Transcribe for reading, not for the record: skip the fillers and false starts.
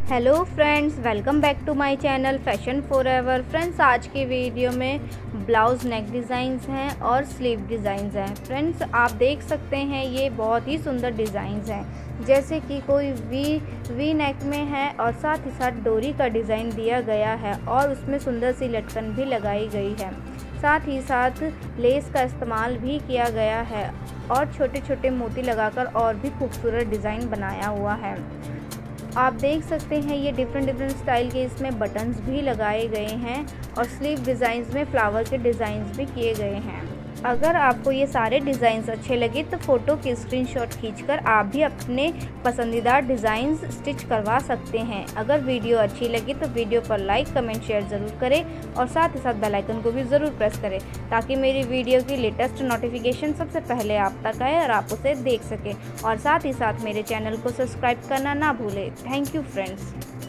Hello friends, welcome back to my channel fashion forever. Friends, आज की video में blouse नेक designs हैं और स्लीव डिज़ाइंस हैं। फ्रेंड्स, आप देख सकते हैं ये बहुत ही सुंदर डिज़ाइंस हैं, जैसे कि कोई वी नेक में है और साथ ही साथ डोरी का डिज़ाइन दिया गया है और उसमें सुंदर सी लटकन भी लगाई गई है। साथ ही साथ लेस का इस्तेमाल भी किया गया है और छोटे छोटे मोती लगाकर और भी खूबसूरत डिज़ाइन बनाया हुआ है। आप देख सकते हैं ये डिफरेंट स्टाइल के इसमें बटन्स भी लगाए गए हैं और स्लीव डिज़ाइंस में फ्लावर के डिज़ाइंस भी किए गए हैं। अगर आपको ये सारे डिज़ाइंस अच्छे लगे तो फ़ोटो की स्क्रीनशॉट खींचकर आप भी अपने पसंदीदा डिज़ाइंस स्टिच करवा सकते हैं। अगर वीडियो अच्छी लगी तो वीडियो पर लाइक, कमेंट, शेयर ज़रूर करें और साथ ही साथ बेल आइकन को भी ज़रूर प्रेस करें ताकि मेरी वीडियो की लेटेस्ट नोटिफिकेशन सबसे पहले आप तक आए और आप उसे देख सकें। और साथ ही साथ मेरे चैनल को सब्सक्राइब करना ना भूलें। Thank you friends.